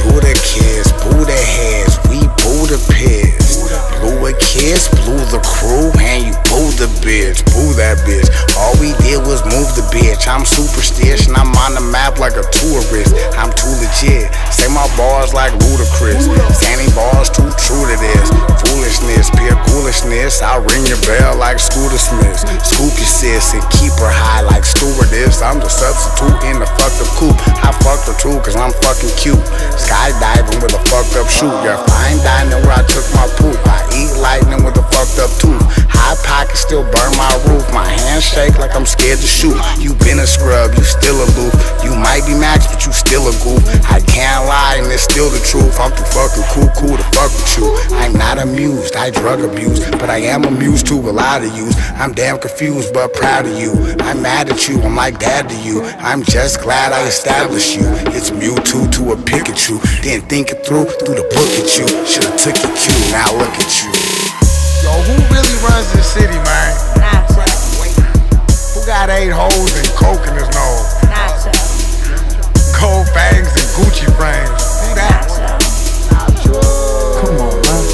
shoot a kiss, boo the heads, we boo the piss. Blew a kiss, blew the crew, and you boo the bitch, boo that bitch. All we did was move the bitch. I'm superstitious and I'm on the map like a tourist. I'm too legit, say my bars like Ludacris. Standing bars too true to this. Foolishness, pure foolishness. I'll ring your bell like Scooter Smith. Scoop your sis and keep her high like stewardess. I'm the substitute in the fucked up coupe. I fucked her too cause I'm fucking cute. Skydiving with a fucked up shoe. Yeah, fine dining where I took my poop. I eat lightning with a fucked up tooth. High pocket still burn my roof. My hands shake like I'm scared to shoot. You been a scrub, you still aloof. You might be max, but you still a goof. I can't lie and it's still the truth. I'm too fucking cool to fuck with you. I'm not amused, I drug abuse, but I am amused to a lot of yous. I'm damn confused but proud of you. I'm mad at you, I'm like dad to you. I'm just glad I established you. It's Mewtwo to a Pikachu. Didn't think it through the book at you. Should've took your cue, now look at you. Yo, who really runs this city, man? Nacho. Who got 8 holes and coke in his nose? Nacho. Gold fangs and Gucci frames. Who that? Nacho. Come on, man.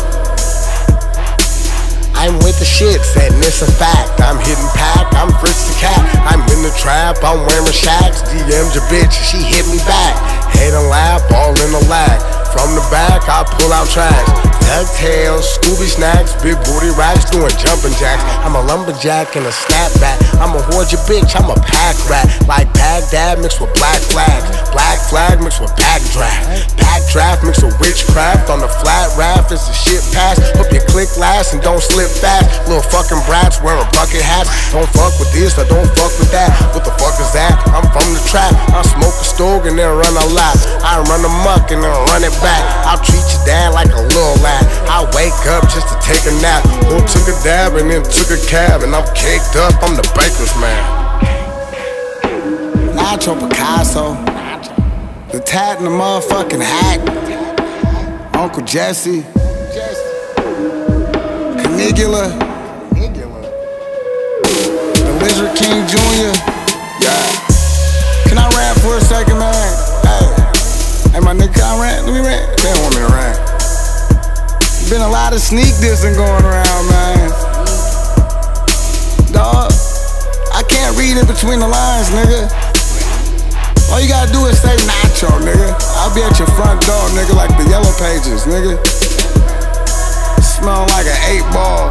I'm with the shits, and it's a fact. I'm hitting pack, I'm Fritz the cat. I'm in the trap, I'm wearing shacks. DM'd your bitch, she hit me back. Head and lap, all in the lag. From the back, I pull out tracks. DuckTales, Scooby snacks, big booty racks, doing jumping jacks. I'm a lumberjack and a snapback. I'm a hoard your bitch, I'm a pack rat. Like Baghdad mixed with black flags. Black flag mixed with backdraft. Backdraft mixed with witchcraft. On the flat raft, it's a shit pass. Hope you click last and don't slip fast. Little fucking brats wearing bucket hats. Don't fuck with this or don't fuck with that. What the fuck is that? I'm from the trap. I smoke a stove and then run a lap. I run amok and then run it back. I'll treat your dad like a little lad. I wake up just to take a nap. Who took a dab and then took a cab, and I'm caked up, I'm the baker's man. Nacho Picasso, the tat in the motherfucking hat. Uncle Jesse, Caligula, the Lizard King Jr. Yeah. Can I rap for a second, man? Hey, my nigga, can I rap? Let me rap. They don't want me to rap. Been a lot of sneak dissing going around, man. Dog, I can't read in between the lines, nigga. All you gotta do is say Nacho, nigga. I'll be at your front door, nigga, like the Yellow Pages, nigga. Smell like an 8-ball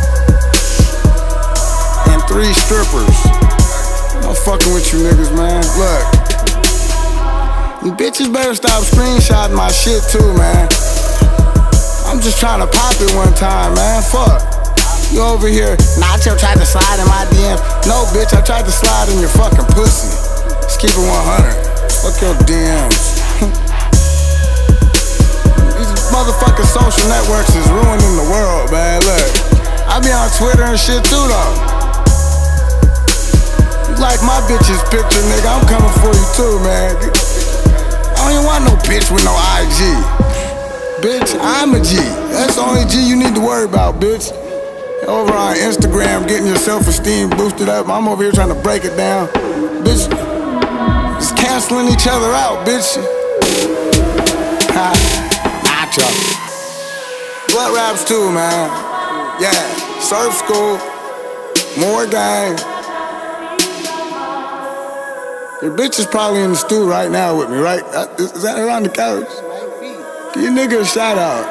and 3 strippers. I'm fucking with you niggas, man. Look, you bitches better stop screenshotting my shit too, man. I'm just trying to pop it one time, man. Fuck. You over here, Nacho tried to slide in my DMs. No, bitch, I tried to slide in your fucking pussy. Let's keep it 100. Fuck your DMs. These motherfucking social networks is ruining the world, man. Look, I be on Twitter and shit too, though. You like my bitch's picture, nigga, I'm coming for you too, man. I don't even want no bitch with no IG. Bitch, I'm a G. That's the only G you need to worry about, bitch. Over on Instagram, getting your self-esteem boosted up. I'm over here trying to break it down. Bitch, just canceling each other out, bitch. Ha, Nacho. Blood raps too, man. Yeah, surf school, more gang. Your bitch is probably in the stew right now with me, right? Is that her on the couch? Give your nigga a shout out.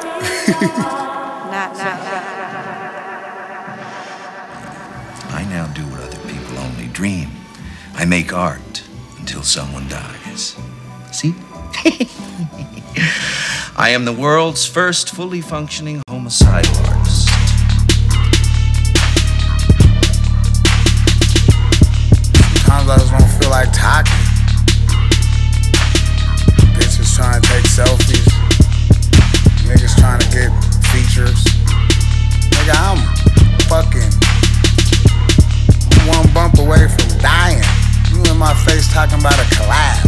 I now do what other people only dream. I make art until someone dies. See? I am the world's first fully functioning homicidal artist. Sometimes I just don't feel like talking. Bitches trying to take selfies. Niggas trying to get features. Nigga, I'm fucking one bump away from dying. You in my face talking about a collab.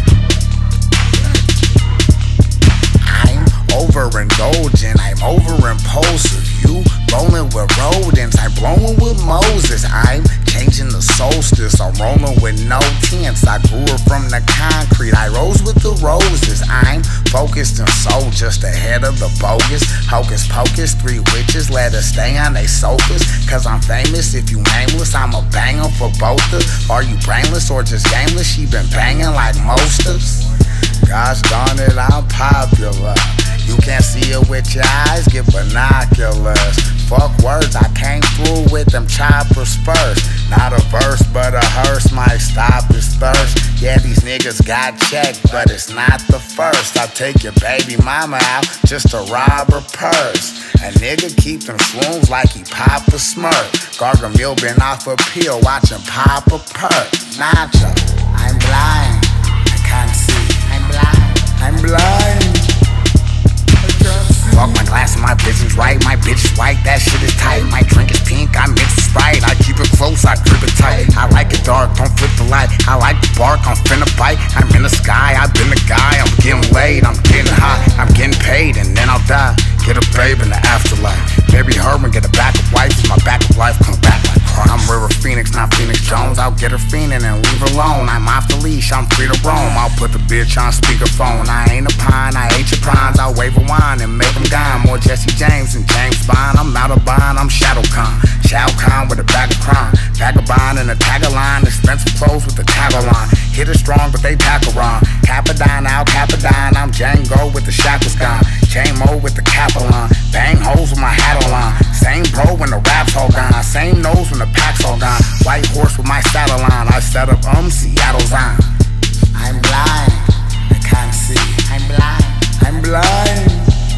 I'm overindulgent, I'm over-impulsive. You rolling with rodents, I'm blowing with Moses. I'm changing the solstice, I'm rolling with no tents. I grew her from the concrete, I rose with the roses. I'm focused and sold just ahead of the bogus. Hocus pocus, 3 witches let us stay on they sofas. Cause I'm famous, if you nameless, I'm a banger for both of. Are you brainless or just gameless? She been banging like most of us. Gosh darn it, I'm popular. You can't see it with your eyes, get binoculars. Fuck words, I came through with them choppers first. Not a verse, but a hearse might stop his thirst. Yeah, these niggas got checked, but it's not the first. I take your baby mama out just to rob her purse. A nigga keep them shrooms like he pop a smirk. Gargamel been off a pill, watching pop a perk. Nacho, I'm blind, I can't see. I'm blind, I'm blind. Fuck my glass and my vision's right. My bitch is white, that shit is tight. My drink is pink, I mix the Sprite. I keep it close, I grip it tight. I like it dark, don't flip the light. I like the bark, I'm finna bite. I'm in the sky, I've been the guy. I'm getting laid, I'm getting hot. I'm getting paid and then I'll die. Get a babe in the afterlife. Marry her and get a backup wife. My backup life come back like crime. I'm River Phoenix, not Phoenix Jones. I'll get her fiending and leave her alone. I'm off the leash, I'm free to roam. I'll put the bitch on speakerphone. I ain't a pine, I ate your prawns. I'll wave a wine and make them gone. More Jesse James and James Bond. I'm out of bond, I'm Shadow Khan. Shao Kahn with a bag of crime. Vagabond and a tag-a-line. Expensive clothes with a tag-a-line. Hit her strong, but they tack around. Capadine out, Capadine. I'm Django with the shackles gone. Chain mode with the Capelon. Bang hoes with my hat on. Same bro when the rap's all gone. Same nose when the pack's all gone. White horse with my saddle on. I set up Seattle's on. I'm blind, I can't see. I'm blind, I'm blind.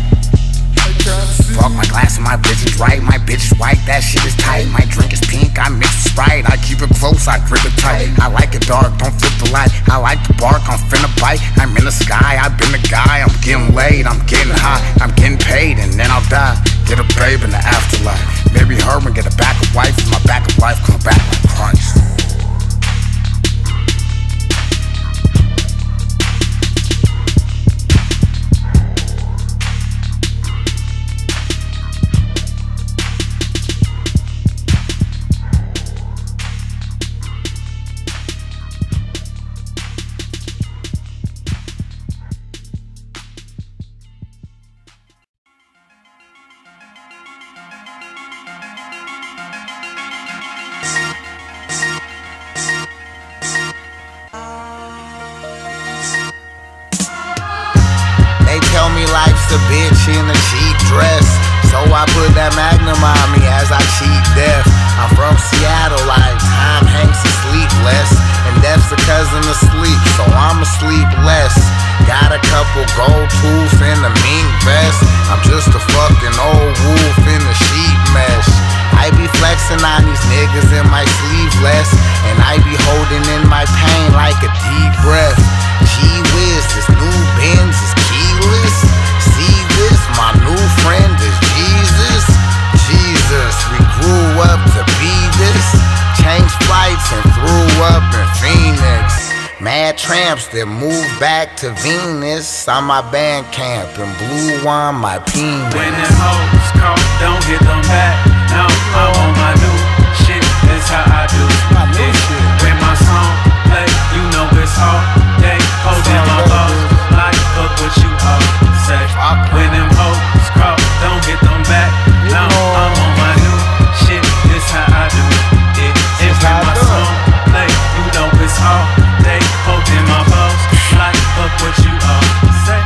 Fuck my glass and my vision's right. My bitch is white, that shit is tight. My drink is pink, I mix the Sprite. I keep it close, I grip it tight. I like it dark, don't flip the light. I like the bark, I'm finna bite. I'm in the sky, I've been the guy. I'm getting laid, I'm getting hot. I'm getting paid and then I'll die. Get a babe in the afterlife. Marry her and get a backup wife. My backup life come back like Christ. They tell me life's a bitch in a cheap dress, so I put that Magnum on me as I cheat death. I'm from Seattle, like Tom Hanks is sleepless, and death's a cousin of sleep, so I'ma sleep less. Got a couple gold tooth in a mink vest. I'm just a fucking old wolf in a sheep mesh. I be flexing on these niggas in my sleeveless, and I be holding in my pain like a deep breath. Gee whiz, this new Benz is keyless. See this, my new friend is Jesus. Jesus, we grew up to be this. Changed flights and threw up in Phoenix. Mad tramps that moved back to Venus. On my band camp and blue on my penis. When them hoes call, don't hit them back. Now I'm on my new shit, that's how I do it. When my song play, you know it's all day. Holding my balls, like fuck what you all say. When them hoes call, don't hit them back. Now I'm on my new shit, that's how I do it. And when my song play, you know it's all day. Holding my balls, like fuck what you all say.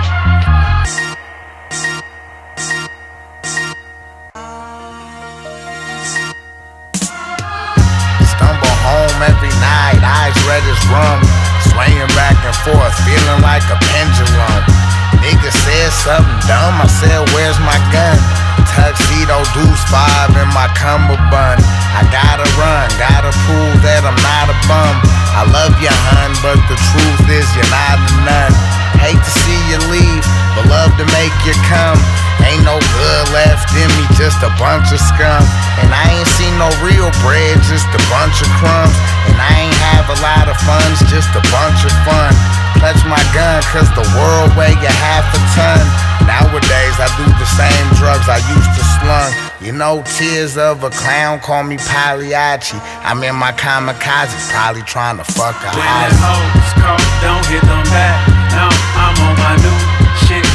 Stumble home every night, eyes red as rum. Swaying back and forth, feeling like a pendulum. Nigga said something dumb, I said, where's my gun? Tuxedo Deuce 5 in my cummerbund. I gotta run, gotta prove that I'm not a bum. I love you, hun, but the truth is you're not a nun. Hate to see you leave, but love to make you come. Ain't no good left in me, just a bunch of scum. And I ain't seen no real bread, just a bunch of crumbs. And I ain't have a lot of funds, just a bunch of fun. Clutch my gun, cause the world weigh a half a ton. Nowadays I do the same drugs I used to slung. You know, tears of a clown, call me Pagliacci. I'm in my kamikaze, probably trying to fuck a When house. them hoes call, don't hit them back. Now I'm on my new shit,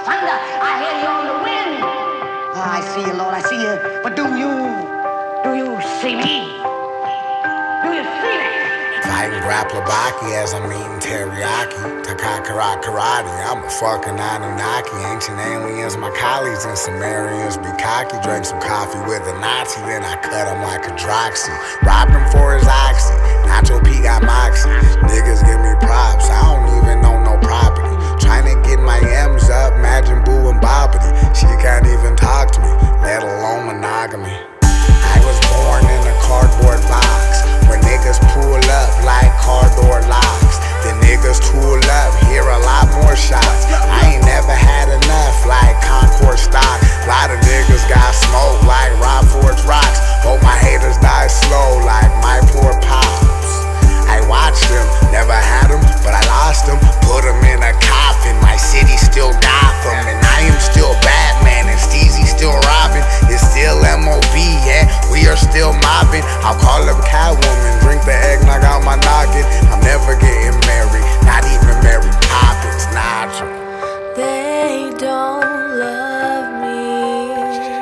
thunder. I hear you on the wind. I see you, Lord, I see you. But do you see me? Do you see me? Fighting grappler Baki as I'm eating teriyaki. Takakara karate, I'm a fucking Anunnaki. Ancient aliens, my colleagues and Sumerians be cocky. Drank some coffee with a Nazi, then I cut him like a Droxy. Robbed him for his oxy. Nacho P got moxie. Niggas give me props, I don't even own no property. Trying to get my M's up, Majin Buu and Bobbity. She can't even talk to me, let alone monogamy. I was born in a cardboard box, where niggas pull up like car door locks. The niggas tool up, hear a lot more shots. I ain't never had enough like Concord stock. Lot of niggas got smoke like Rob Ford's rocks. Hope my haters die slow like my poor pops. I watched them, never had them, but I lost them. Put them in a coffin, my city still Gotham. And I am still Batman, and Steezy still Robin. It's still M.O.B., yeah, we are still mobbing. I'll call up Catwoman, drink the eggnog out my noggin. I'm never getting married, not even Mary Poppins, Nigel. They don't love me.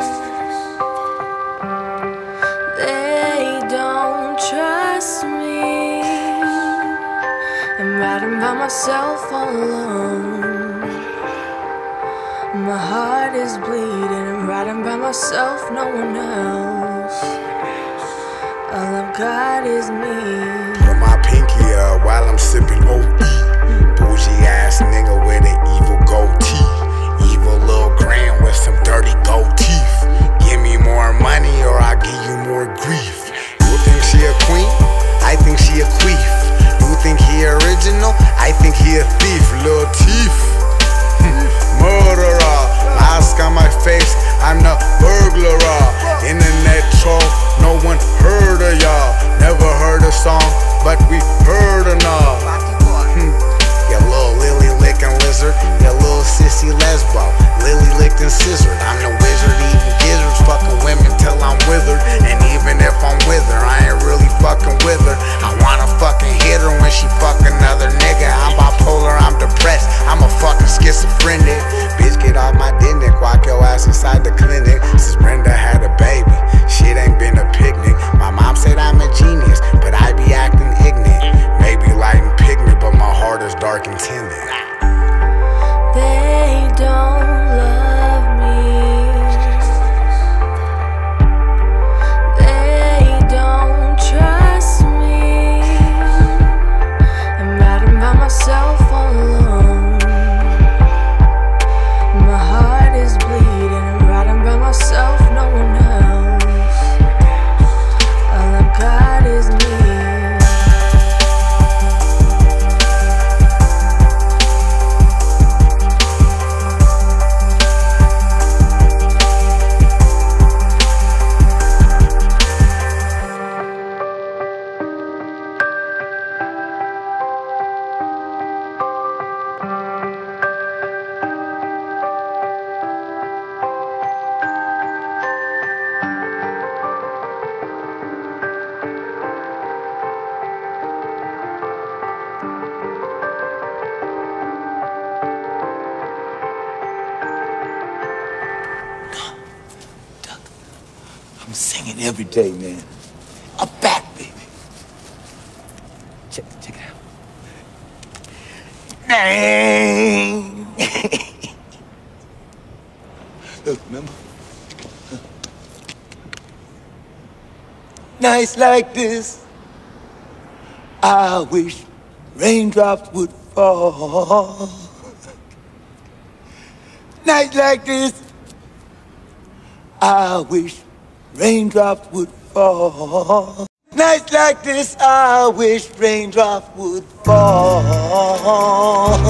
They don't trust me. I'm riding by myself all alone. My heart is bleeding. I'm riding by myself, no one else. All I've got is me. Put my pinky up while I'm sipping OE. Bougie ass nigga with an evil goatee. Evil little grand with some dirty gold teeth. Give me more money or I'll give you more grief. You think she a queen? I think she a queef. You think he original? I think he a thief. Little teeth. Murderer. Mask on my face, I'm the burglar. Internet troll, no one heard of y'all. Never heard a song, but we heard enough. Ya little lily licking lizard, ya little sissy lesbo. Lily licked and scissored. I'm the wizard eating gizzards, fucking women till I'm withered. And even if I'm with her, I ain't really fucking with her. I wanna fucking hit her when she fuck another nigga. I'm bipolar, I'm depressed, I'm a fucking schizophrenic. Bitch, get off my dick, walk your ass inside the clinic. Since Brenda had a baby, shit ain't been a picnic. My mom said I'm a genius, but I be acting ignorant. Maybe light and pigment, but my heart is dark and tender. They don't love me. They don't trust me. I'm riding by myself all alone. My heart is bleeding. I'm riding by myself, no one else. All I've got is me. I'm singing every day, man. I'm back, baby. Check it out. Dang. Look, remember? Nights like this, I wish raindrops would fall. Nights like this, I wish raindrops would fall. Nights like this, I wish raindrops would fall.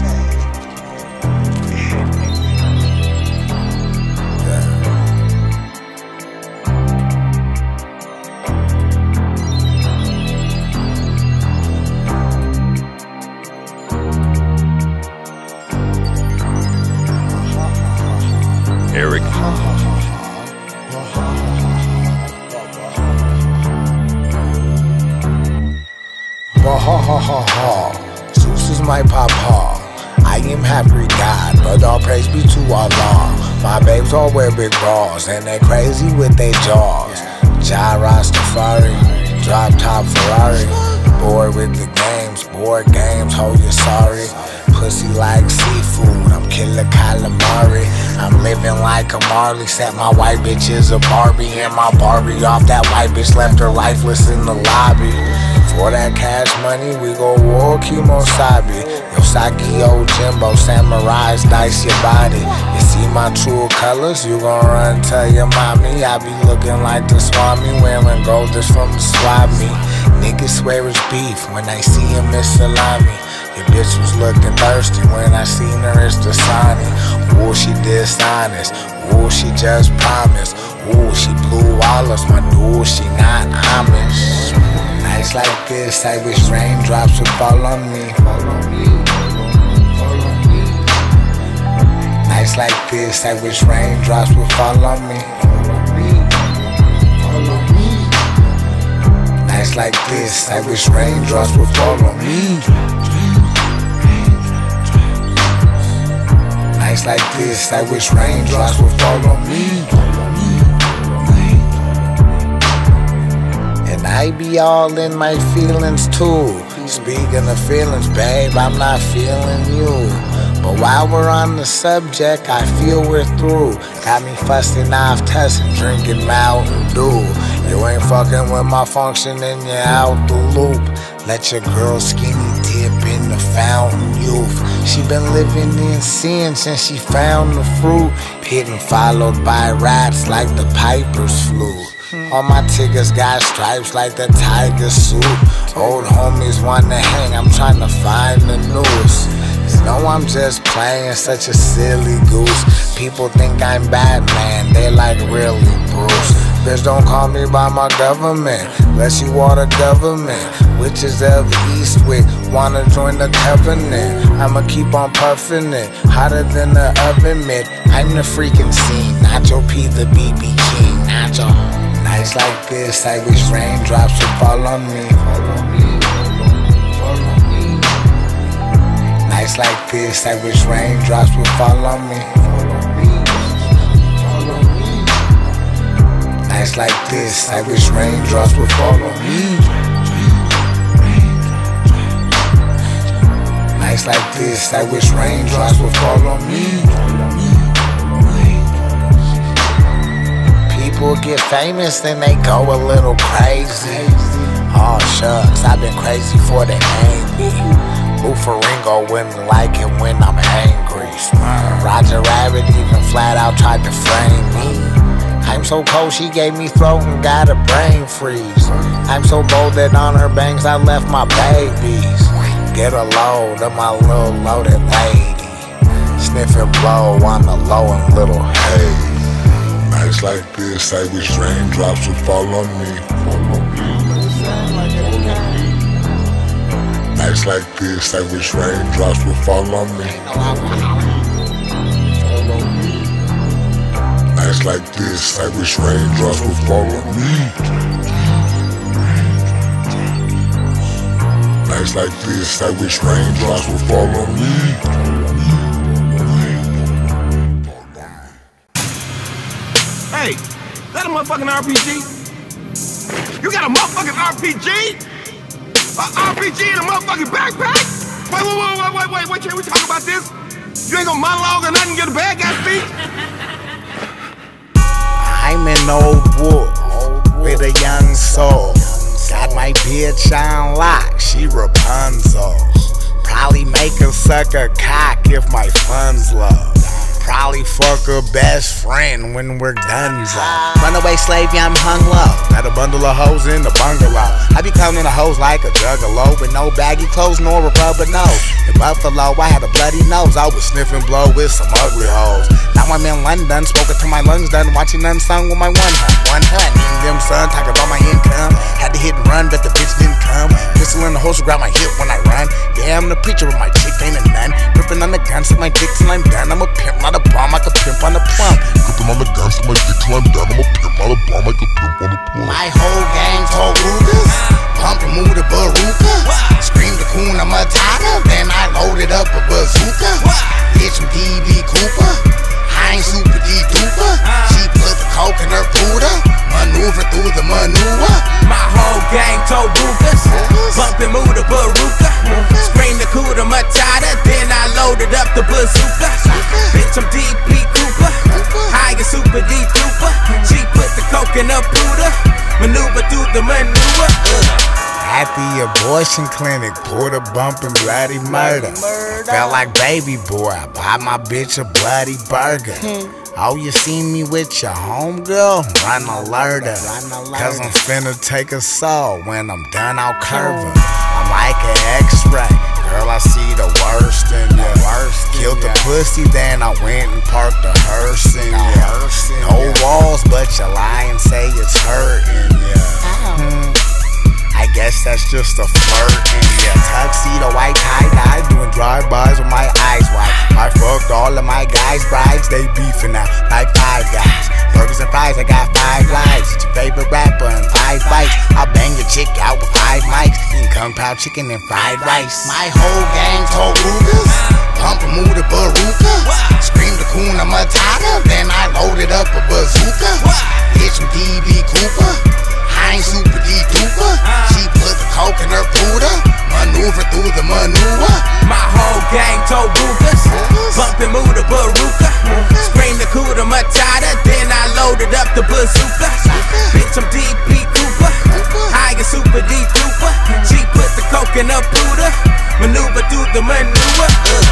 Eric. Ha ha ha ha. Zeus is my papa. I am happy God, but all praise be to Allah. My babes all wear big bras, and they crazy with their jaws. Ja Rastafari, drop top Ferrari. Bored with the games, board games, ho, you sorry. Pussy like seafood, I'm killer calamari. I'm living like a Marley, set my white bitch is a Barbie. And my Barbie off that white bitch left her lifeless in the lobby. For that cash money, we go war Kimosabi. Yosaki, old Jimbo, samurais, dice your body. You see my true colors, you gon' run, tell your mommy. I be looking like the Swami, wearing gold that's from the Swami. Niggas swear it's beef when they see him, it's salami. Your bitch was looking thirsty when I seen her, it's the Dasani. Ooh, she dishonest, ooh, she just promised. Ooh, she blew all us, my dude, she not Amish. Nights like this, I wish raindrops would fall on me. Nights like this, I wish raindrops would fall on me. Nights like this, I wish raindrops would fall on me. Nights like this, I wish raindrops would fall on me. And I be all in my feelings too. Speaking of feelings, babe, I'm not feeling you. But while we're on the subject, I feel we're through. Got me fussing off, tussing, drinking Mountain Dew. You ain't fucking with my function and you're out the loop. Let your girl skinny dip in the fountain youth. She been living in sin since she found the fruit. Hitting followed by rats like the piper's flute. All my tickets got stripes like the tiger suit. Old homies wanna hang, I'm trying to find the noose. You know I'm just playing such a silly goose. People think I'm Batman, they like really Bruce. Bitch, don't call me by my government, unless you are the government. Witches of Eastwick wanna join the covenant. I'ma keep on puffing it, hotter than the oven mitt. I'm the freaking scene, not your P the BB King, not your. Nights like this, I wish raindrops would fall on me. Nights like this, I wish raindrops would fall on me. Nights like this, I wish raindrops would fall on me. Nights like this, I wish raindrops would fall on me. People get famous, then they go a little crazy. Oh shucks, I've been crazy for the name. Lufaringo wouldn't like it when I'm angry. Roger Rabbit even flat out tried to frame me. I'm so cold she gave me throat and got a brain freeze. I'm so bold that on her bangs I left my babies. Get a load of my little loaded lady. Sniff and blow on the low and little hay. Nights like this, I wish raindrops would fall on me. Nights like this, I wish raindrops would fall on me. Nights like this, I wish raindrops would fall on me. Nights like this, I wish raindrops would fall on me. Hey, that a motherfucking RPG? You got a motherfucking RPG? A RPG in a motherfucking backpack? Wait, can't we talk about this? You ain't gonna monologue or nothing, get a bad guy speech? I'm an old wolf with a young soul. Got my bitch on lock, she Rapunzel. Probably make her suck her cock if my funds low. Probably fuck her best friend when we're donezo. Runaway slave, yeah, I'm hung low. Got a bundle of hoes in the bungalow. I be counting the hoes like a juggalo, with no baggy clothes nor a rubber nose. In Buffalo, I had a bloody nose. I was sniffing blow with some ugly hoes. Now I'm in London, spoken to my lungs done, watching Unsung with my one hunt. Eating them son, talking about my income. Had to hit and run, but the bitch didn't come. Pistol in the holster, grab my hip when I run. Yeah, I'm the preacher with my chick, ain't a nun. Gripping on the gun, suck my dick till I'm done. I'm a pimp, not a bomb, like a pimp on a plum. Gripping on the gun, suck my dick till I'm done. I'm a pimp, not a bomb, like a pimp on a plum. My whole gang told Rugas, pump and move the baruka. Scream the Kuna Matata, then I loaded up a bazooka. abortion clinic, pulled a bump and bloody murder. Felt like baby boy, I bought my bitch a bloody burger. Oh, you see me with your homegirl? Run alert her, cause I'm finna take a soul when I'm done, I'll curve her. I'm like an X-ray, girl, I see the worst in ya. Killed the pussy, then I went and parked the hearse in ya. No walls, but your lying say it's hurting ya. I guess that's just a flirt in ya. Tuxedo, white tie-dye, doing drive-bys with my eyes wide. I fucked all of my guys' brides, they beefing now like 5 guys. Burgers and fries, I got 5 lives. It's your favorite rapper and 5 bites. I'll bang your chick out with 5 mics. Eating kung pao chicken and fried rice. My whole gang told Rugas, pump and move the baruka. Scream the Kuna Matata, then I loaded up a bazooka. Hit some DB Cooper, I ain't super D-duper. She put the coke in her Buddha, maneuver through the maneuver. My whole gang told Rugas, bump and move the baruka. Scream the Kuna Matata, then I loaded up the bazooka. Bitch, I'm DB Cooper, I ain't super D-duper. She put the coke in her Buddha, maneuver through the maneuver.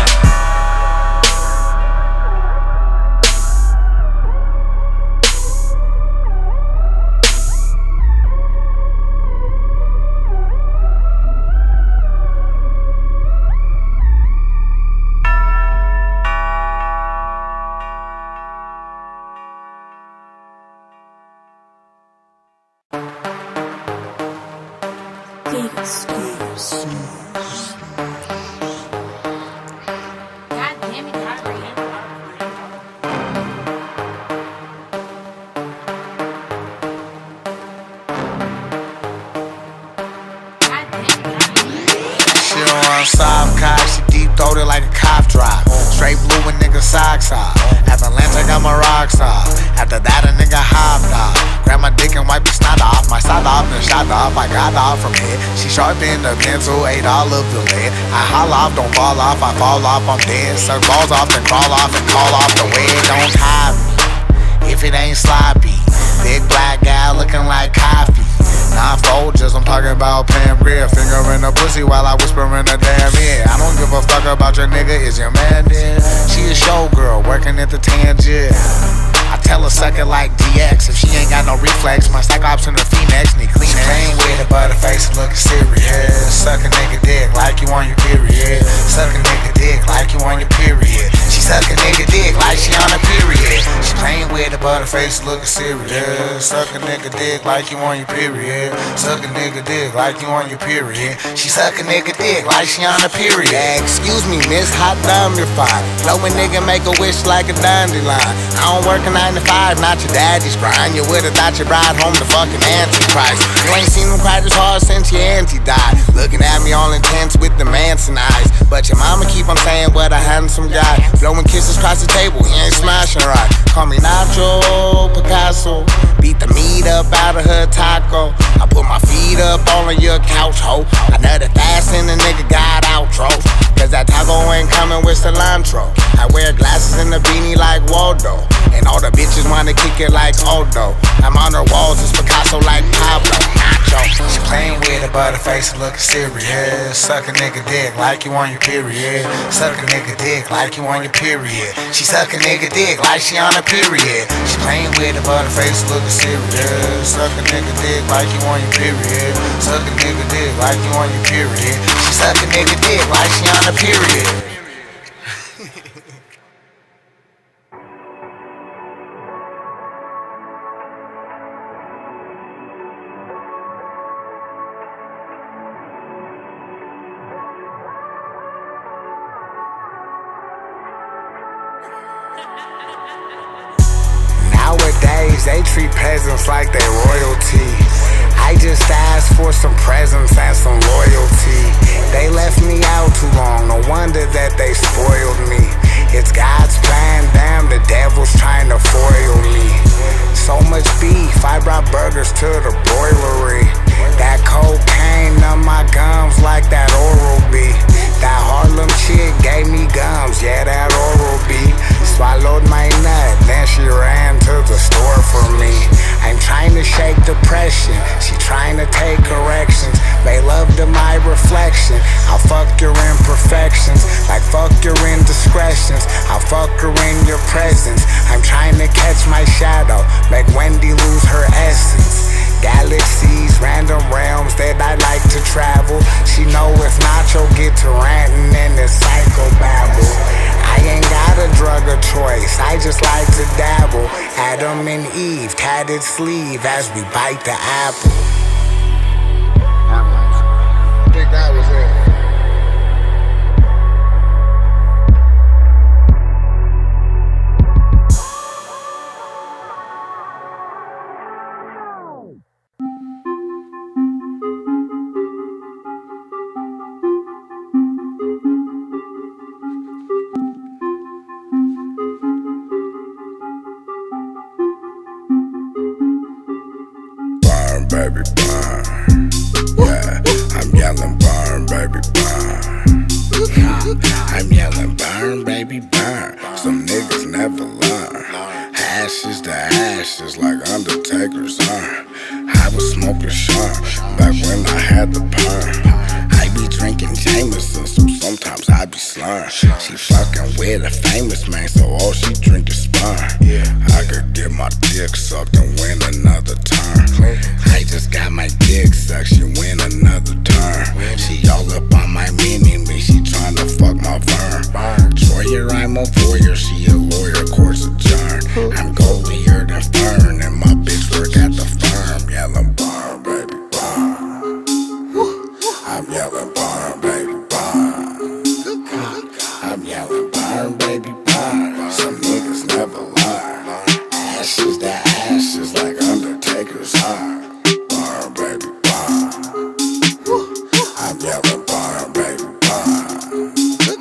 She deep-throated like a cop drop. Straight blue with nigga socks off. At Atlanta, got my rocks off. After that, a nigga hopped off. Grab my dick and wipe the snot off. My side off and shot off. I got off from it. She sharpened the pencil, ate all of the lead. I holla off, don't fall off. I fall off, I'm dead. Suck balls off, then crawl off and call off the way. Don't tie me if it ain't sloppy. Big black guy looking like coffee. Not Folgers, I'm talking about Pam Grier. Finger in the pussy while I whisper in the damn ear. I don't give a fuck about your nigga, is your man there? She a showgirl, working at the Tangier. I tell her suck it like DX. If she ain't got no reflex, my Cyclops in her Phoenix need Kleenex. She playing with a butterface looking serious. Suck a nigga dick like you on your period. Suck a nigga dick like you on your period. She suck a nigga dick like she on a period. She playing with a butterface looking serious. Suck a nigga dick like you on your period. Suck a nigga dick like you on your period. She suck a nigga dick like she on a period. Excuse me, miss, hot damn, you're fine. Blow a nigga, make a wish like a dandelion. I don't work a 9 to 5, not your daddy's grind. You would've thought you brought home the fucking Antichrist. You ain't seen him cry this hard since your auntie died. Looking at me all intense with the Manson eyes. But your mama keep on saying what a handsome guy. Blowing kisses across the table, he ain't smashing right. Call me Nacho Picasso. Beat the meat up out of her taco. I put my feet up on your couch, ho. I nutted fast and the nigga got outros. Cause that taco ain't coming with cilantro. I wear glasses and a beanie like Waldo. And all the bitches wanna kick it like Odo. I'm on her walls, it's Picasso like Pablo. Nacho. She playing with a butterface looking serious. Suck a nigga dick like you on your period. Suck a nigga dick like you on your period. She suck a nigga dick like she on a period. She playing with a butterface looking serious. Suck a nigga dick like you on your period. Suck a nigga dick like you on your period. She suck a nigga dick like she on a period. Nowadays, they treat peasants like they royalty. I just asked for some presents and some loyalty. They left me out too long, no wonder that they spoiled me. It's God's plan, damn, the devil's trying to foil me. So much beef, I brought burgers to the broilery. That cocaine on my gums like that Oral-B. That Harlem chick gave me gums, yeah, that Oral-B. Swallowed my nut, then she ran to the store for me. I'm trying to shake depression, she trying to take corrections. They love the Myra watch my shadow make Wendy lose her essence. Galaxies, random realms that I like to travel. She know if Nacho get to ranting in this psychobabble. I ain't got a drug of choice, I just like to dabble. Adam and Eve, tatted sleeve as we bite the apple. I think that was it. Baby, burn. Yeah, I'm yelling, burn, baby, burn. I'm yelling, burn, baby, burn. Some niggas never learn. Ashes to ashes like Undertaker's urn. I was smoking Sean back when I had the perm. I be drinking Jameson, so sometimes I be slurring. She fucking with a famous man, so all she drink is sperm. I could get my dick sucked and win another turn. I just got my dick sucked, she win another turn. She all up on my mini-me, she tryna fuck my firm. Troyer, I'm a voyeur, she a lawyer, courts adjourned. I'm goldier than Fern, and my bitch work at the firm. Yelling burn, baby, burn. I'm yelling burn, baby, burn. I'm yelling burn, baby, burn. Some niggas never learn. Ashes to ashes like Undertaker's urn. Burn, baby, burn. I'm yelling burn, baby, burn.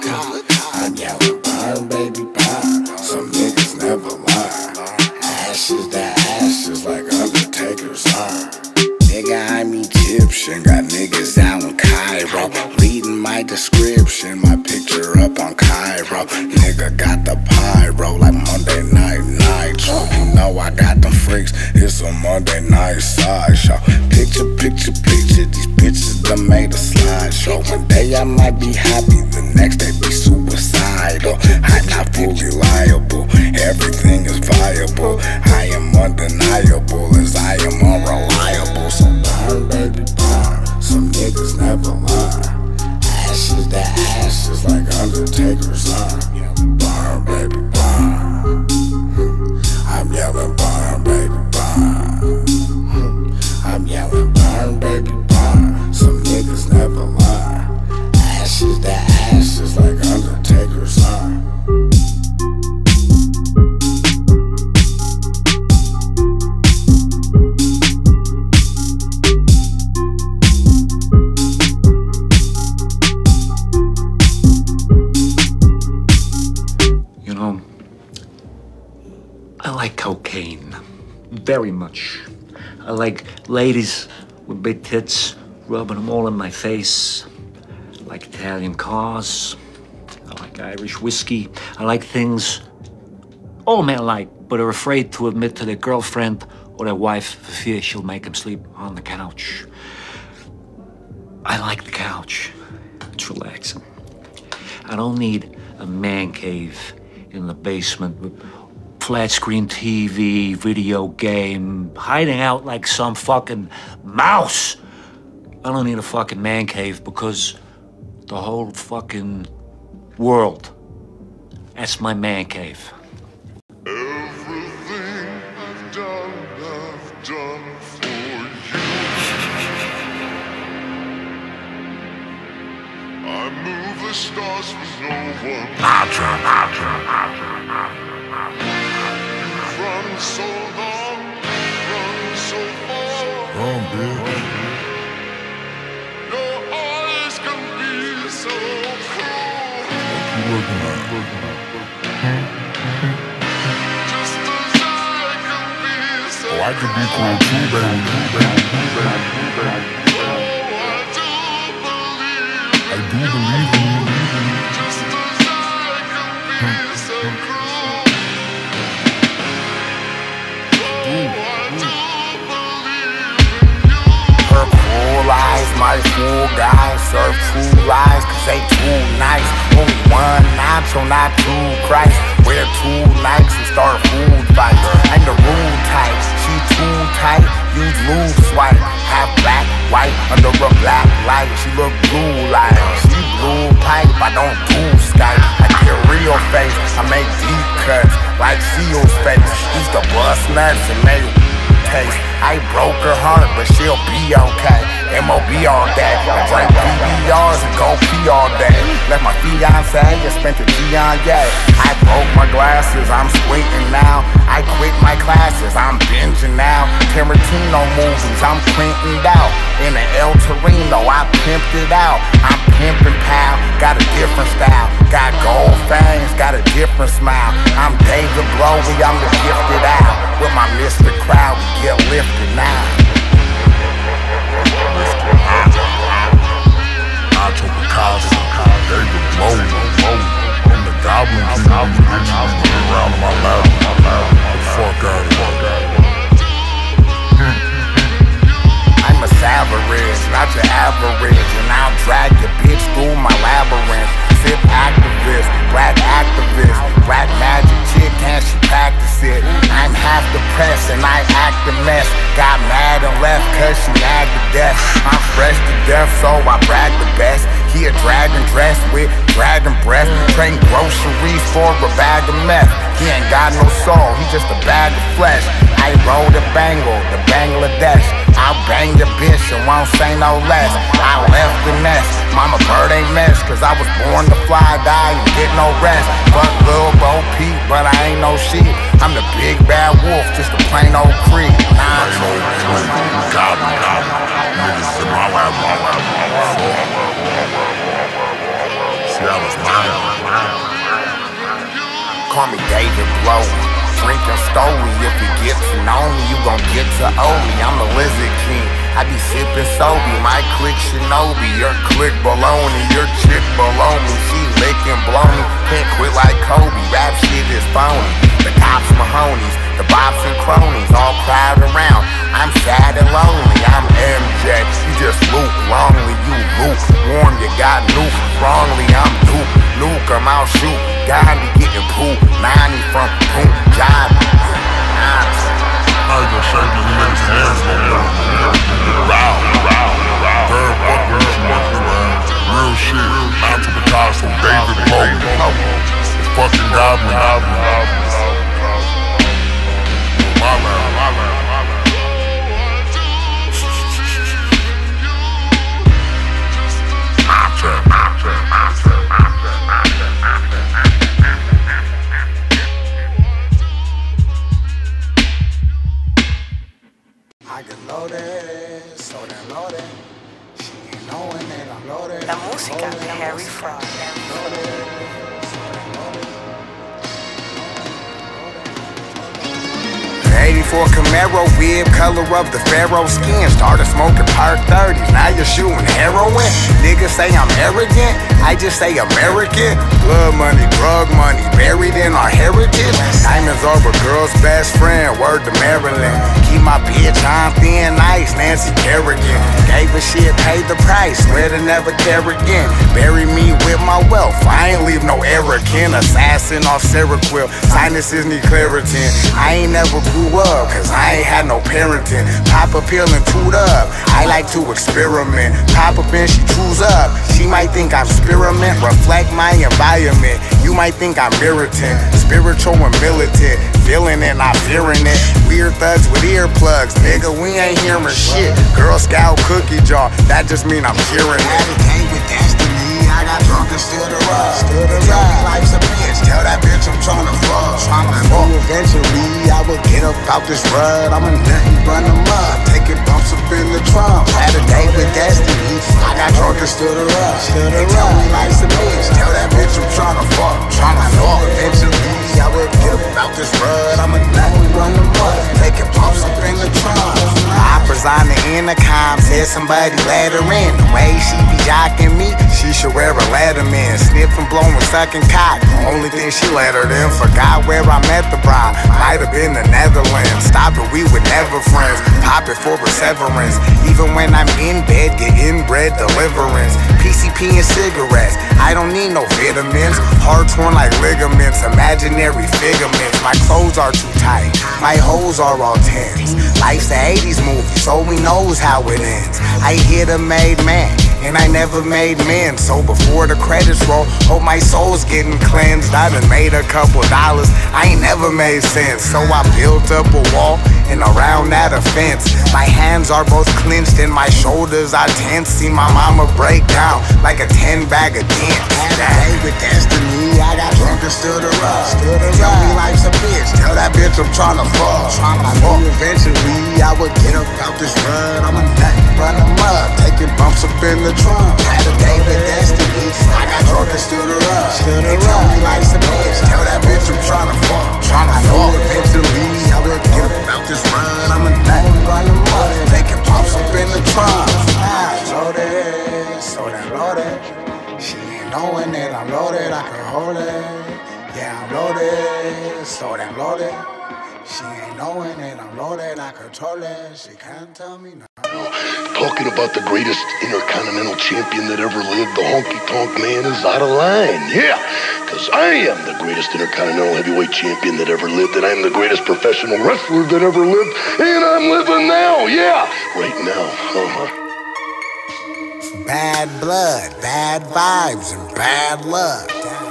I'm yelling burn, baby, burn. Some niggas never learn. Ashes to ashes like Undertaker's urn. Nigga, I'm Egyptian, got niggas out in Cairo. Reading my description, my picture up on Cairo. Nigga got the pyro like Monday Night Nitro. You know I got them freaks, it's a Monday night sideshow. Picture, picture, picture, these bitches done made a slideshow. One day I might be happy, the next day be suicidal. I'm not fully liable, everything is viable. I am undeniable as I am unreliable. So burn, baby, burn. Some niggas never learn. Ashes to ashes like Undertaker's urn. Burn, baby, burn. I'm yelling burn, baby, burn. I'm yelling burn, baby, burn. Some niggas never learn. Ashes to ashes like Undertaker's urn. I like cocaine, very much. I like ladies with big tits, rubbing them all in my face. I like Italian cars. I like Irish whiskey. I like things all men like, but are afraid to admit to their girlfriend or their wife for fear she'll make them sleep on the couch. I like the couch. It's relaxing. I don't need a man cave in the basement with flat screen TV, video game, hiding out like some fucking mouse. I don't need a fucking man cave because the whole fucking world, that's my man cave. Everything I've done for you. I move the stars for no one. You've run so long, run so far. Wrong, bitch. Your eyes can be so cruel. What you working on? Just as I can be so cruel. Oh, I can be cool too, baby. I do believe in you. Just as I can be so cruel. Her cool eyes, my fool guys serve true lies, cause they too nice. Only one nacho, not two Christ. Wear two Nikes start food fight. I'm the rude type, she too tight, use lube swipe. Half black, white, under a black light. She look blue like, she blue pipe, I don't do Skype. I get real face, I make deep cuts, like Seal's face. Used to bust nuts and make taste. I broke her heart, but she'll be okay. MOB all day, I drink PBRs and go pee all day. Left my fiance and spent the G on yay. I broke my glasses, I'm squinting now. I quit my classes, I'm binging now. Tarantino movies, I'm printing out. In an El Torino, I pimped it out. I'm pimping pal, got a different style. Got gold fangs, got a different smile. I'm David Bowie, I'm the gifted out. With my Mr. Crowd, we get lifted now. Nacho Picasso, David Bowie, I'm the Goblin King, around my lap, fuck out of here. I'm a savage, not your average, and I'll drag your bitch through my labyrinth. Sip activist, black magic chick, can she practice it? I'm half depressed and I act a mess. Got mad and left cause she nagged to death. I'm fresh to death so I brag the best. He a dragon dressed with dragon breath. Train groceries for a bag of meth. He ain't got no soul, he just a bag of flesh. I roll the Bengal, the Bangladesh. I'll bang your bitch and won't say no less. I left the nest, mama bird ain't mess. Cause I was born to fly, die and get no rest. Fuck Lil Bo Peep, but I ain't no sheep. I'm the big bad wolf, just a plain old creep. Plain old creep, goblin, niggas in my lap, see I was lying. Call me David Blow, drinking Stoli. If you get to know me, you gon' get to owe me. I'm the Lizard King, I be sippin' Sobe. My clique Shinobi, your clique baloney. Your chick below me, she lickin' blow me. Can't quit like Kobe, rap shit is phony. The cops Mahonies, the Bobs and cronies, all crowd around. I'm sad and lonely, I'm MJ. You just Luke wrongly, you lukewarm. You got Luke wrongly, I'm Luke, I'm out shoot. Gandhi getting poop, 90 from Punjab. I just shake these niggas' hands no more. Third fucking shit, man. Real shit. Nacho Picasso, David Bowie. The fucking Goblin. My man. La música de Harry Fraud. 84 Camaro, rib color of the Pharaoh skin. Started smoking Park 30s, now you're shooting heroin. Niggas say I'm arrogant, I just say American. Blood money, drug money, buried in our heritage. Diamonds over girl's best friend, word to Maryland. Keep my bitch on thin ice, Nancy Kerrigan. Gave a shit, paid the price, swear to never care again. Bury me with my wealth, I ain't leave no arrogant. Assassin off Seroquel, sinuses need Claritin. I ain't never grew up, cause I ain't had no parenting. Pop a pill and toot up, I like to experiment. Pop a pin, she chews up, she might think I'm spearmint. Reflect my environment, you might think I'm irritant. Spiritual and militant, feeling it, not fearing it. Weird thugs with earplugs, nigga, we ain't hearing shit. Girl Scout cookie jar, that just mean I'm hearing it. Came with destiny, I got drunk and stood her up. Life's a bitch, tell that bitch I'm tryna fuck. Eventually, I will get up out this rut. I'm a nothing run them up, taking bumps up in the trunk. Had a day with destiny, I got drunk and stood her up. They tell me life's a bitch, tell that bitch I'm tryna fuck. Eventually, I will get up out this rut. I'm a nothing run them up, taking bumps up in the trunk. Operas on the intercom, said somebody let her in. The way she be jocking me, she should wear a Letterman. Sniffing blowing, sucking cock. The only thing she lettered in, forgot where I met the bride. Might have been the Netherlands. Stop it, we were never friends. Pop it for a severance. Even when I'm in bed, get inbred deliverance. PCP and cigarettes, I don't need no vitamins. Heart torn like ligaments, imaginary figments. My clothes are too tight, my hoes are all tens. Life's the 80s movie, so we knows how it ends. I hit a made man, and I never made men. So before the credits roll, hope my soul's getting cleansed. I done made a couple dollars, I ain't never made sense. So I built up a wall, and around that a fence. My hands are both clenched and my shoulders are tense. See my mama break down like a 10-bag of dents. Had a day with destiny, I got drunk and stood her up. Tell me life's a bitch, tell that bitch I'm tryna fuck. I knew eventually I would get up out this run. I'm a nut, run them up, taking bumps up in the trunk. Had a day with destiny, I got drunk and stood her up. They tell me life's a bitch, tell that bitch I'm tryna fuck. I know eventually I would get up out this run. I'm a nut, run them up, taking bumps up in the trunk. Loaded, so damn loaded. She ain't knowing that I'm loaded, I can hold it. Yeah, I'm loaded, so damn loaded. She ain't knowing that I'm loaded, I control it. She can't tell me no. Talking about the greatest intercontinental champion that ever lived, the honky-tonk man is out of line. Yeah, because I am the greatest intercontinental heavyweight champion that ever lived, and I'm the greatest professional wrestler that ever lived, and I'm living now. Yeah, right now. Bad blood, bad vibes, and bad luck.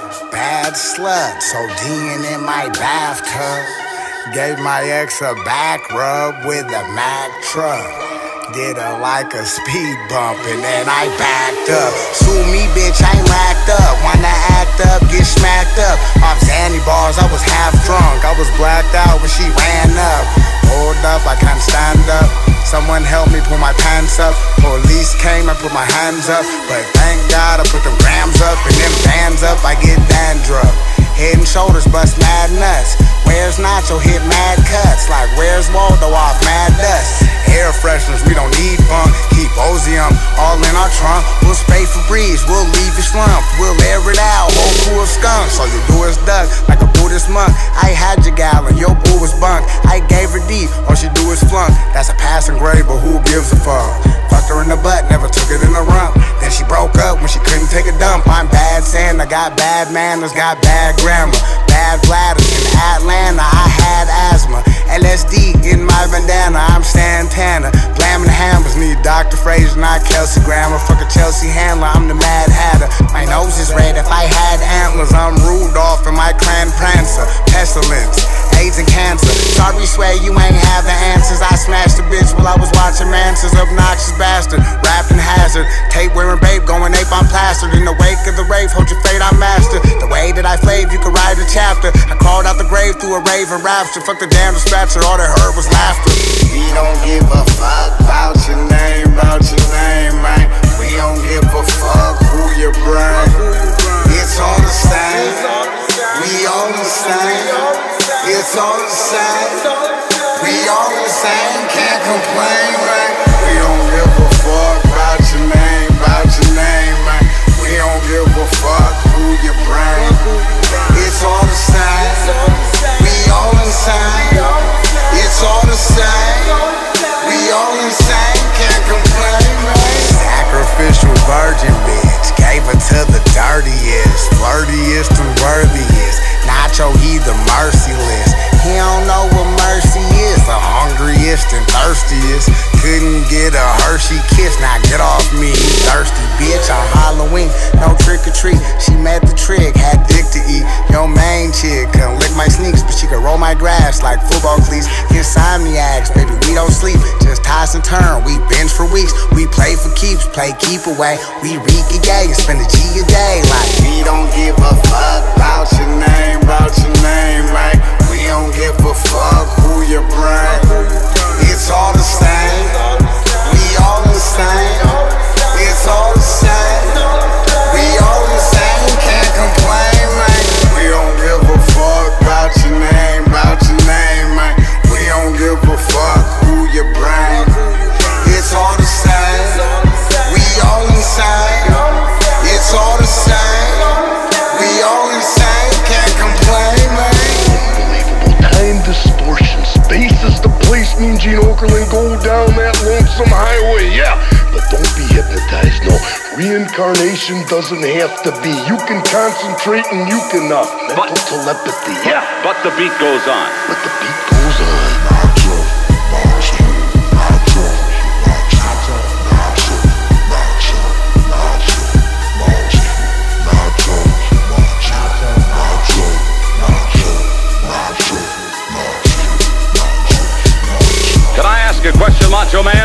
Bad slut, so Dean in my bathtub. Gave my ex a back rub with a Mack truck. Did her like a speed bump and then I backed up. Sue me, bitch, I ain't racked up. Wanna act up, get smacked up. Off Zanny bars, I was half drunk. I was blacked out when she ran up. Hold up, I can't stand up. Someone help me pull my pants up. Police came, I put my hands up. But thank God I put them grams up and them bands up, I get dandruff. Head and shoulders bust mad nuts. Where's Nacho hit mad cuts? Like where's Waldo off mad dust? Air fresheners, we don't need funk. Keep Ozium all in our trunk. We'll spray Febreze, we'll leave you slumped. We'll air it out, whole crew of skunks. All you do is duck like a Buddhist monk. I had your gal and your boo was bunk. I gave her D, all she do is flunk. That's a passing grade, but who gives a fuck? Fucked her in the butt, never took it in the rump. Then she broke up when she couldn't take a dump. I'm bad Santa, got bad manners, got bad grammar. Bad bladders in Atlanta, I had asthma. LSD in my bandana, I'm Santana. Blamin' hammers, need Dr. Fraser, not Kelsey Grammer. Fuck a Chelsea handler, I'm the Mad Hatter. My nose is red if I had antlers. I'm Rudolph and my clan Prancer. Pestilence, AIDS and cancer. Sorry, swear you ain't have the answers. I smashed a bitch while I was watching Mansers. Obnoxious bastard, rapping hazard. Tape wearing babe, going ape, I'm plastered. In the wake of the rave, hold your fate, I'm master. The way that I flave, you could write a chapter. I crawled out the grave through a rave and rapture. Fuck the damn dispatcher, all they heard was laughter. We don't give a fuck about your name, man. We don't give a fuck who you bring. It's all the same. We all the same. It's all the same. We all the same. Can't complain, man. We don't give a fuck about your name, man. We don't give a fuck who you bring. It's all the same. We all the same. It's all the same. We all the same. Can't complain, man. Sacrificial virgin bitch. Gave her to the dirtiest, flirtiest and worthiest. Nacho, he the merciless. He don't know what mercy is. The hungriest and thirstiest. Couldn't get a Hershey kiss. Now get off me, thirsty bitch. On Halloween, no trick or treat. She met the trick, had dick to eat. Your main chick couldn't lick my sneaks, but she could roll my grass like football cleats. Insomniacs, baby, we don't sleep. Just toss and turn, we binge for weeks. We play for keeps, play keep away. We reek a gay and spend a G a day. Like we don't give a fuck about your name, right? We don't give a fuck who you bring. It's all the same. We all the same. It's all the same. We all the same. Can't complain, man. We don't give a fuck about your name, man. We don't give a fuck who you bring. It's all the same. We all the same. It's all the same. Imagination doesn't have to be. You can concentrate and you can mental telepathy. Yeah, but the beat goes on. But the beat goes on. Can I ask a question, Macho Man?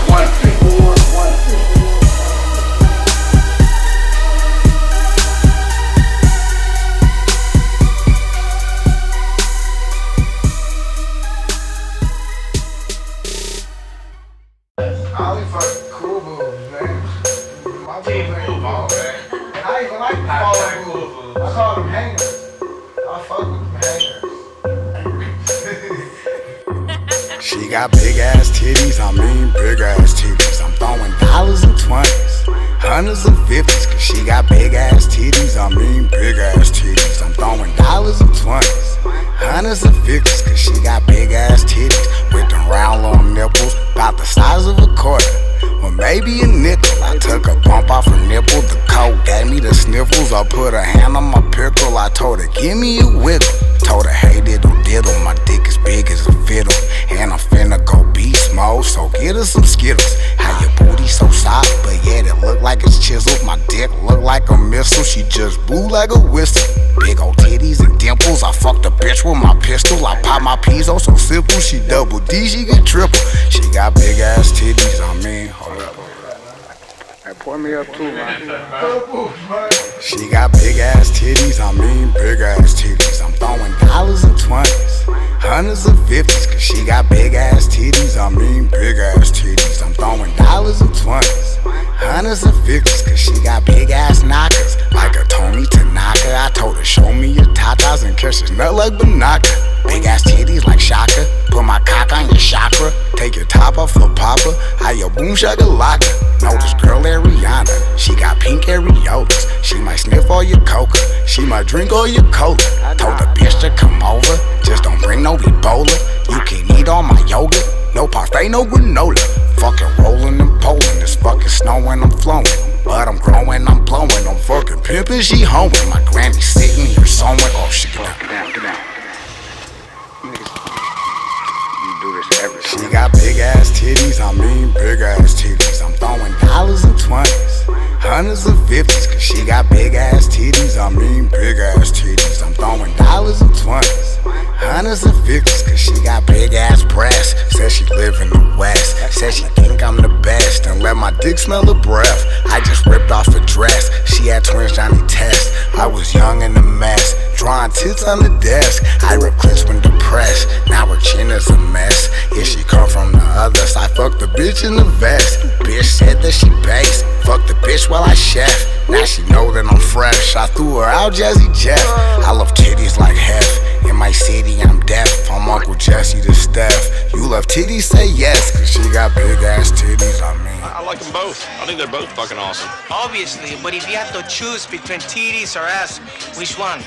She got big ass titties, I mean big ass titties. I'm throwing dollars and 20s, hundreds and 50s. Cause she got big ass titties, I mean big ass titties. I'm throwing dollars and 20s, hundreds and 50s. Cause she got big ass titties with them round long nipples, about the size of a quarter, or maybe a nickel. I took a bump off her nipple, the coke gave me the sniffles. I put a hand on my pickle, I told her give me a wiggle. Told her hey diddle diddle, my dick is big as a fiddle, and I'm finna go beast mode, so get her some Skittles. How your booty so soft, but yet it look like it's chiseled. My dick look like a missile, she just blew like a whistle. Big old titties and dimples, I fucked a bitch with my pistol. I pop my piezo so simple, she double D, she get triple. She got big ass titties, I mean, hold up. Hey, pour me up too, man. She got big ass titties, I mean big ass titties. I'm throwing dollars and 20s, hundreds and 50s. Cause she got big ass titties, I mean big ass titties. I'm throwing dollars and 20s, hundreds and 50s. Cause she got big ass knockers, like a Tony Tanaka. I told her show me your tatas and catch this nut like Banaka. Big ass titties like Shaka, put my cock on your chakra. Take your top off for Papa, how your boom shaka laka. Know this girl Ariana, she got pink areolas. She might sniff all your coca, she might drink all your cola. Told the bitch to come over, just don't bring no Ebola. You can eat all my yogurt, no parfait, no granola. Fucking rolling and polling, it's fucking snowing, I'm flowing. But I'm growing, I'm blowing, I'm fucking pimping, she hoeing. My granny sitting here sewing, oh shit, get down, get down. She got big ass titties, I mean big ass titties. I'm throwing dollars and 20s, hundreds and 50s. Cause she got big ass titties, I mean big ass titties. I'm throwing dollars and 20s, hundreds and 50s. Cause she got big ass breasts. Says she live in the West, says she think I'm the best, and let my dick smell the breath. I just ripped off a dress, she had twins Johnny Test. I was young and a mess, drawing tits on the desk. I ripped clips when depressed, now her chin is a mess. If she come from the other side, fuck the bitch in the vest. Bitch said that she based, fuck the bitch while I chef. Now she know that I'm fresh, I threw her out Jazzy Jeff. I love titties like hef, in my city I'm deaf. I'm Uncle Jesse to Steph. You love titties, say yes, cause she got big ass titties, I mean. I like them both. I think they're both fucking awesome. Obviously, but if you have to choose between titties or ass, which one?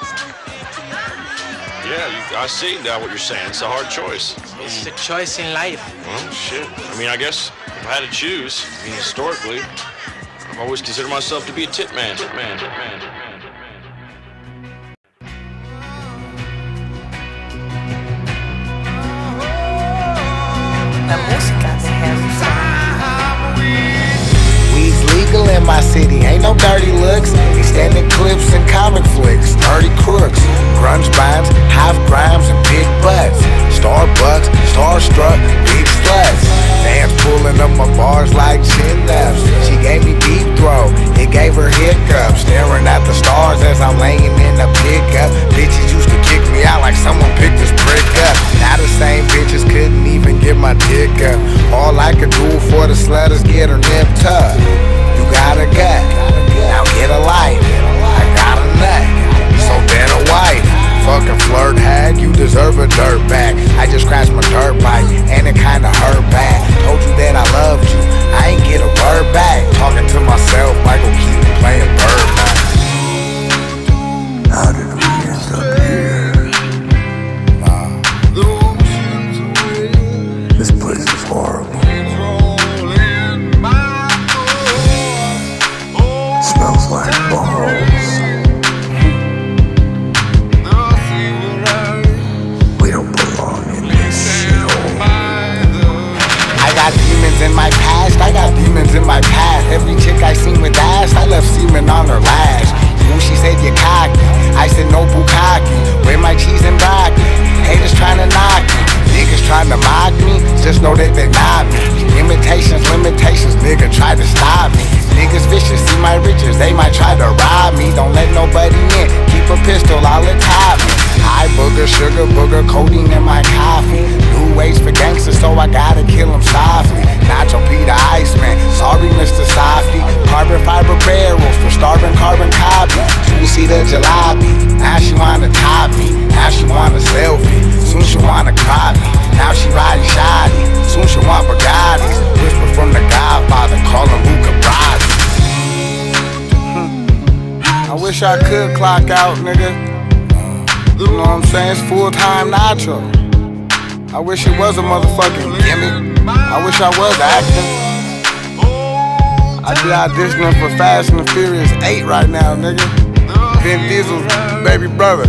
Yeah, I see now what you're saying. It's a hard choice. It's a choice in life. Well, shit. I mean, I guess if I had to choose, I mean, historically, I've always considered myself to be a tit man. La música se Weed's legal in my city, ain't no dirty looks. Extended clips and comic flicks, dirty crooks, grunge binds, half grimes and big butts. Starbucks, starstruck, big sluts. Fans pulling up my bars like chin-ups. She gave me deep throat, it gave her hiccups. Staring at the stars as I'm laying in a pickup. Bitches used to kick me out like someone picked this brick up. Now the same bitches couldn't even get my dick up. All I could do for the slut is get her nipped up. You got a gut, now get a life. I got a nut, so then a wife. Fucking flirt hag, you deserve a dirt bag. I just crashed my dirt bike, and it kinda hurt bad. Told you that I loved you, I ain't get a word back. Talking to myself, Michael Keaton playing Birdman. How did we end up here? This place is horrible. try to rob me. Don't let nobody in, keep a pistol all the time. High booger, sugar booger, codeine in my coffee. New ways for gangsters, so I gotta kill them softly. Nacho Peter Iceman, sorry Mr. Softy. Carbon fiber barrels for starving carbon copy. Two-seater jalopy, now she wanna top me. Now she want a selfie, soon she wanna crop me. Now she riding shoddy, soon she want Bugattis. Whisper from the Godfather, call him Luca Brasi. I wish I could clock out, nigga. You know what I'm saying? It's full-time Nacho. I wish it was a motherfucking gimmick. I wish I was acting. I'd be auditioning for Fast and the Furious 8 right now, nigga. Vin Diesel's baby brother.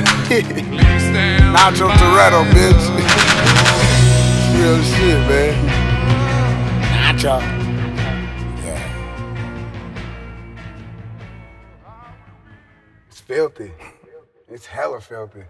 Nacho Toretto, bitch. Real shit, man. Nacho. Yeah. It's filthy. It's hella filthy.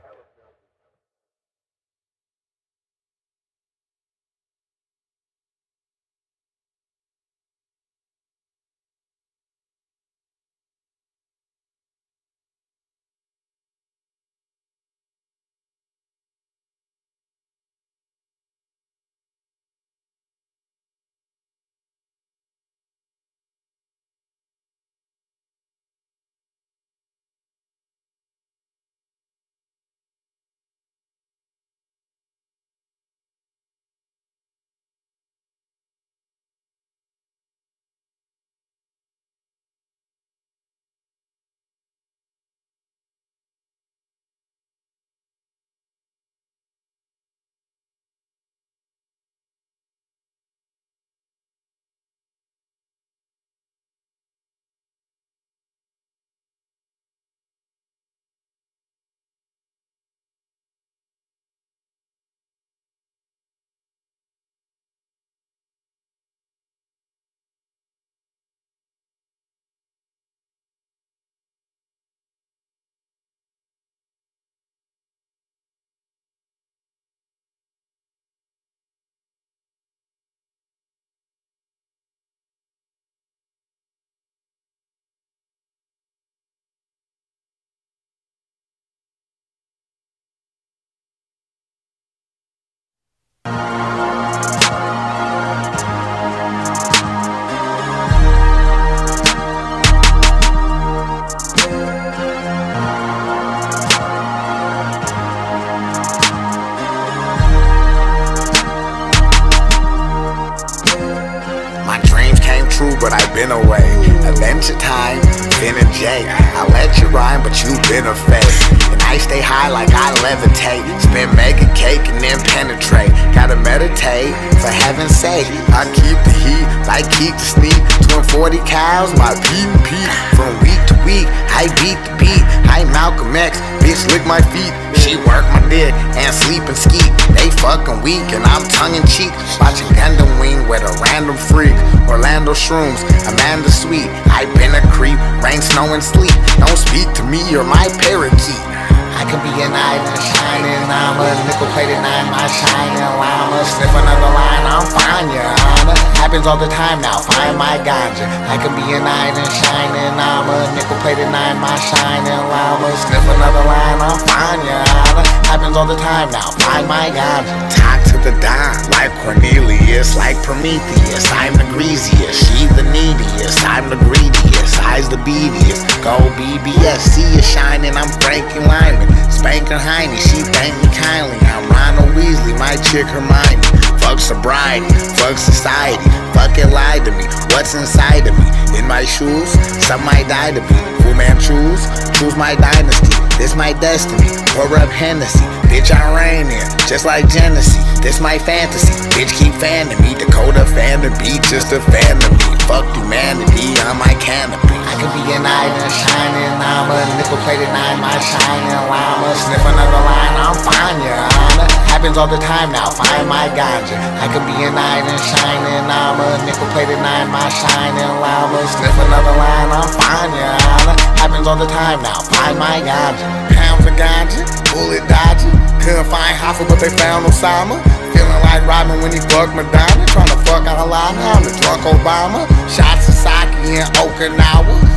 But I've been away. Adventure time, been a J. I let you rhyme, but you been a fake. And I stay high like I levitate. Spin mega cake and then penetrate. Gotta meditate, for heaven's sake. I keep the heat, like keep the sleep. 240 cows, my Pete. From week to week, I beat the beat. I Malcolm X, bitch lick my feet. She work my dick and sleep and skeet. They fucking weak and I'm tongue in cheek. Watching Gundam Wing with a random freak. Orlando Shrooms, Amanda Sweet. I been a creep, rain, snow, and sleet. Don't speak to me, you're my parakeet. I can be a knight in shining armor, nickel-plated nine, my shining llama. Sniff another line, I'm fine, your honor. Happens all the time now, find my ganja. I can be a knight in shining armor, nickel-plated nine, my shining llama. Sniff another line, I'm fine, your honor. Happens all the time now, find my ganja. Talk to the Don, like Cornelius, like Prometheus. I'm the greasiest, she the neediest. I'm the greediest, I's the beadiest. Go BBS, see you shining, I'm Frankie Lyman. Spanker Heine, she thank me kindly. I'm Ronald Weasley, my chick Hermione. Fuck sobriety, fuck society. Fuck it, lie to me, what's inside of me? In my shoes, some might die to be. Full man choose my dynasty. This my destiny, pour up Hennessy. Bitch, I reign in, just like Genesee. This my fantasy, bitch keep fanning me. Dakota fan to be just a fan of me. Fuck humanity on my canopy. I could be a knight in shining armor, nickel-plated nine, my shining llama. Sniff another line, I'm fine, your honor. Happens all the time now, find my ganja. I could be a knight in shining armor, nickel-plated nine, my shining llama. Sniff another line, I'm fine, your honor. Happens all the time now, find my ganja. Pounds of ganja, bullet dodging. Couldn't find Hoffa, but they found Osama. Feeling like Robin when he fucked Madonna. Trying to fuck Alana, I'm the drunk Obama. Shot Sasaki in Okinawa. Taco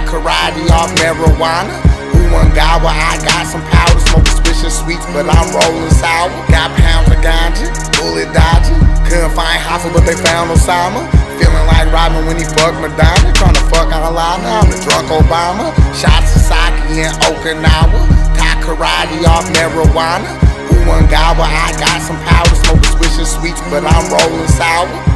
karate off marijuana. Who one guy where I got some powder, smoking swisher sweets, but I'm rolling sour. Got pounds of ganja, bullet dodging. Couldn't find Hoffa, but they found Osama. Feeling like Robin when he fucked Madonna. Tryna fuck Alana, I'm the drunk Obama. Shot Sasaki in Okinawa. Got karate off marijuana. Who one guy where I got some powder, smoking swisher sweets, but I'm rolling sour.